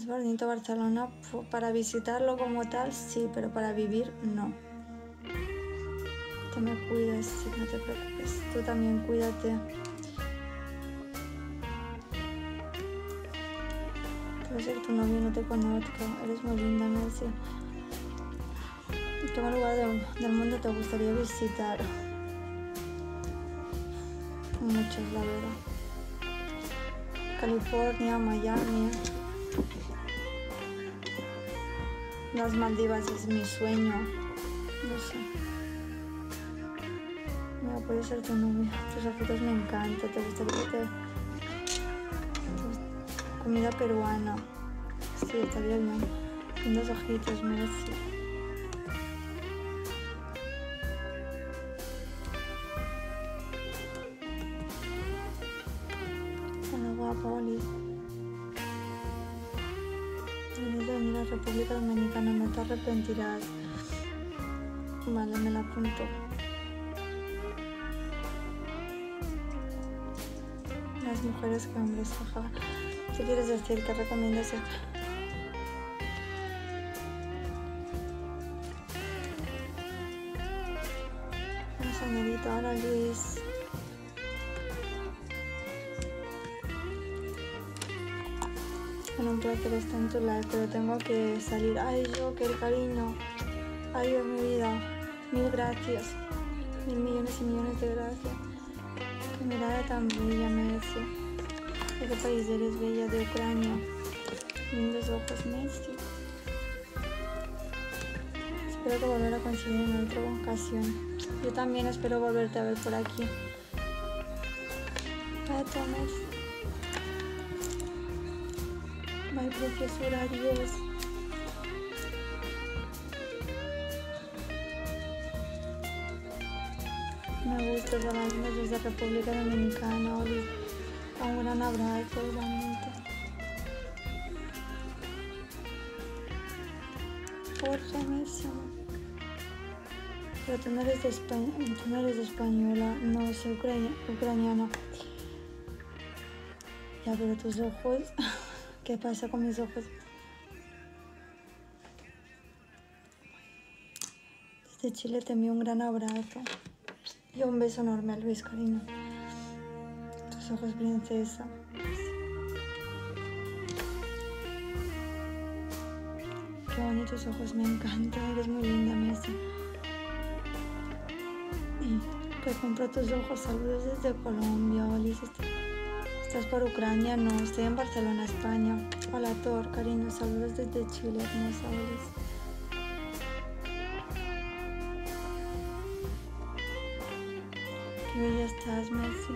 bonito Barcelona, para visitarlo como tal, sí, pero para vivir, no. Te me cuidas, sí, no te preocupes. Tú también cuídate. Puede ser que tu novio no te conozca. Eres muy linda, Messi. ¿Qué lugar del mundo te gustaría visitar? Muchos, la verdad. California, Miami. Las Maldivas es mi sueño. No sé. Mira, puede ser tu novia. Tus ojitos me encantan. Te gustaría que comida peruana. Sí, estaría bien. Lindos ojitos, Messi. Hola, guapa, Oli. Vienes de venir a República Dominicana, no te arrepentirás. Vale, me la apunto. Las mujeres que hombres, jaja. ¿Qué quieres decir? ¿Qué recomiendas? Una señorita, hola Luis. Bueno, un placer estar en tu live, pero tengo que salir. Ay, yo, qué cariño. Ay, Dios, mi vida. Mil gracias. 1000 millones y millones de gracias. Qué mirada tan bella, Messi. ¿De qué país eres? Bella, de Ucrania. Lindos ojos, Messi. Espero que volver a coincidir en otra ocasión. Yo también espero volverte a ver por aquí. Vaya, Messi. Ay, preciosura, adiós. Me gusta Sabanas desde República Dominicana, Oli. Un gran abrazo, igualmente. Jorge, Messi. Pero tú no eres de España, tú no eres de española, no, soy ucraniana. Ya, pero tus ojos, ¿qué pasa con mis ojos? Desde Chile te envío un gran abrazo. Y un beso enorme a Luis, cariño. Tus ojos, princesa. Qué bonitos ojos, me encantan. Eres muy linda, Messi. Que compro tus ojos. Saludos desde Colombia, Olis. ¿Estás por Ucrania? No, estoy en Barcelona, España. Hola, Thor, cariño. Saludos desde Chile, hermosa, Olis. Qué bella estás, Messi.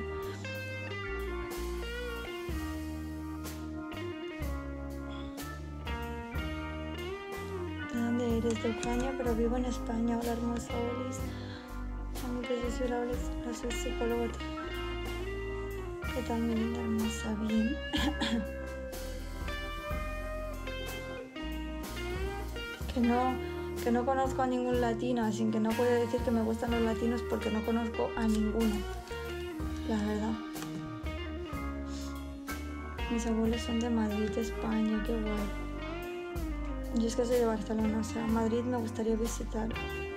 ¿De dónde eres? De Ucrania, pero vivo en España. Hola, hermosa, Olis. A mi preciosura, Olis. Soy psicólogo. ¿Qué tal, mi linda hermosa? Bien. Que no conozco a ningún latino, así que no puedo decir que me gustan los latinos porque no conozco a ninguno, la verdad. Mis abuelos son de Madrid, España, qué guay. Yo es que soy de Barcelona, o sea, Madrid me gustaría visitar.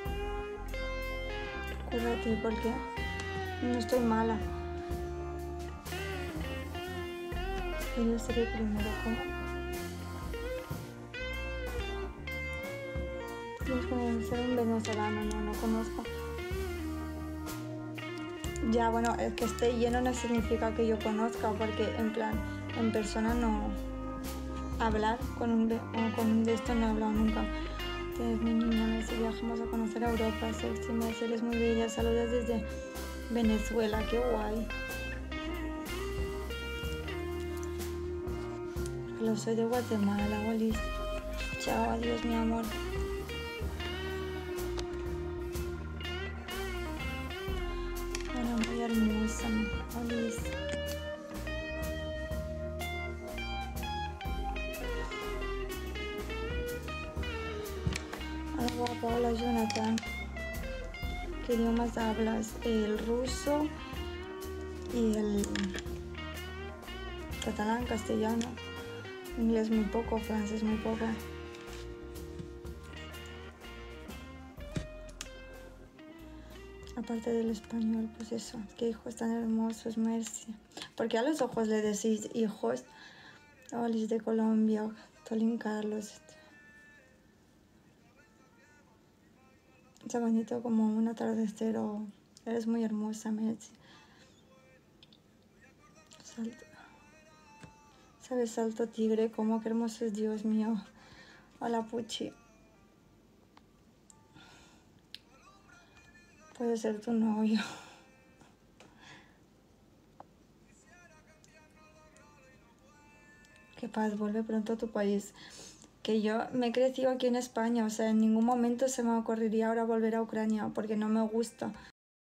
Cúrate, porque no estoy mala. Yo seré primero, ¿cómo? Tienes que ser un venezolano, no conozco. Ya, bueno, el que esté lleno no significa que yo conozca, porque en plan, en persona no. Hablar con un de esto no he hablado nunca. Entonces, mi niña, Messi, viajamos a conocer a Europa, sexy, Messi, eres muy bella. Saludos desde Venezuela, qué guay. Lo soy de Guatemala, Olis. Chao, adiós, mi amor. Bueno, muy hermosa, Olis. Hola, guapa, hola, Jonathan. ¿Qué idiomas hablas? El ruso y el catalán, castellano. Inglés muy poco, francés muy poco. Aparte del español, pues eso, qué hijos tan hermosos, merci. Porque a los ojos le decís hijos, Olis de Colombia, Tolín Carlos. Está bonito como un atardecer o eres muy hermosa, merci. Salto. ¿Sabes? Salto tigre, como que hermoso es, Dios mío. Hola, Puchi. Puede ser tu novio. Qué paz, vuelve pronto a tu país. Que yo me he crecido aquí en España, o sea, en ningún momento se me ocurriría ahora volver a Ucrania, porque no me gusta.